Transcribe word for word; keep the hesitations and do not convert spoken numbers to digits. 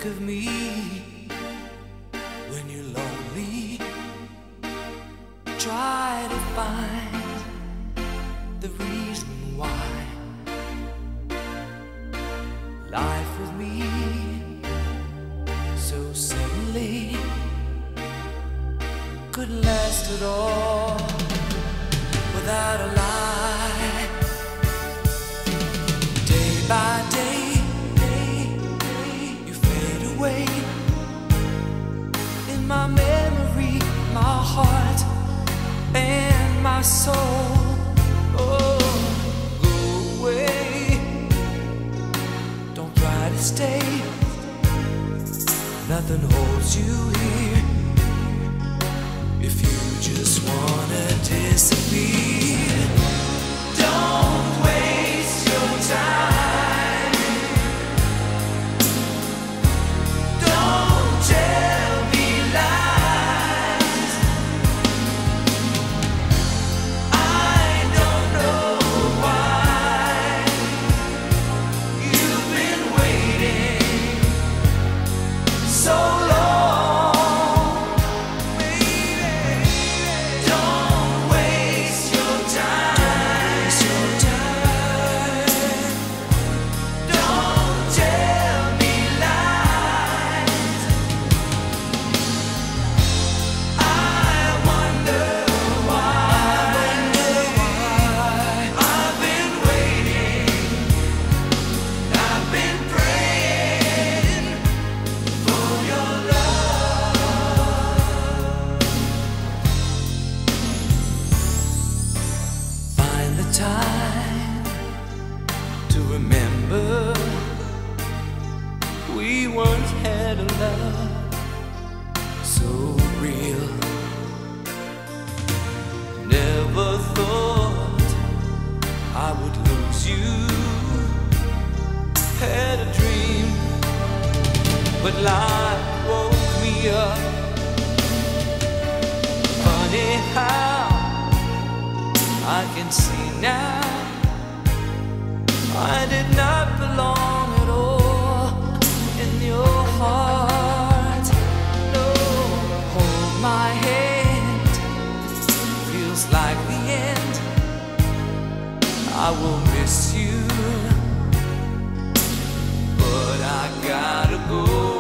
of me when you're lonely. Try to find the reason why life with me so suddenly couldn't last at all without a lie. Day by day, day, day, you fade away in my memory, my heart and my soul. Oh, go away, don't try to stay. Nothing holds you here if you just wanna disappear. Don't waste your time. Don't tell me lies. I don't know why you've been waiting so long, baby. Don't waste your time. Don't tell me lies. I wonder why I've been waiting. I've been praying for your love. Find the time to remember we once had a love so real. Never thought I would lose you. Had a dream, but life woke me up. Funny how I can see now I did not belong at all in your heart. No, hold my hand, feels like the end. I will miss you, but I gotta go.